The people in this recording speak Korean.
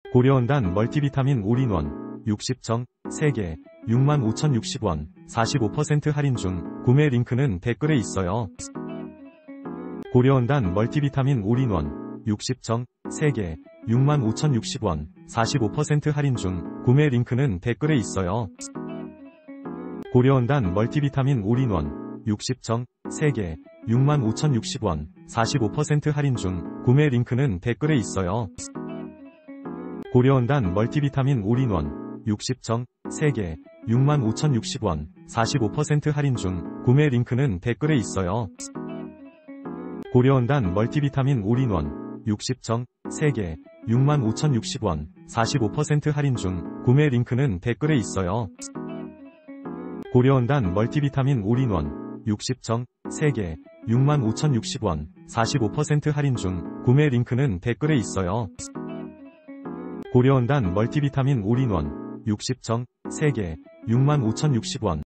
고려온단 멀티비타민 올인원 60정 3개 65,060원 45% 할인 중. 구매 링크는 댓글에 있어요. 고려온단 멀티비타민 올인원 60정 3개 65,060원 45% 할인 중. 구매 링크는 댓글에 있어요. 고려온단 멀티비타민 올인원 60정 3개 65,060원 45% 할인 중. 구매 링크는 댓글에 있어요. 고려온단 멀티비타민 올인원 60정 3개 65,060원 45% 할인 중. 구매 링크는 댓글에 있어요. 고려온단 멀티비타민 올인원 60정 3개 65,060원 45% 할인 중. 구매 링크는 댓글에 있어요. 고려온단 멀티비타민 올인원 60정 3개 65,060원 45% 할인 중. 구매 링크는 댓글에 있어요. 고려온단 멀티비타민 올인원 60정 3개 65,060원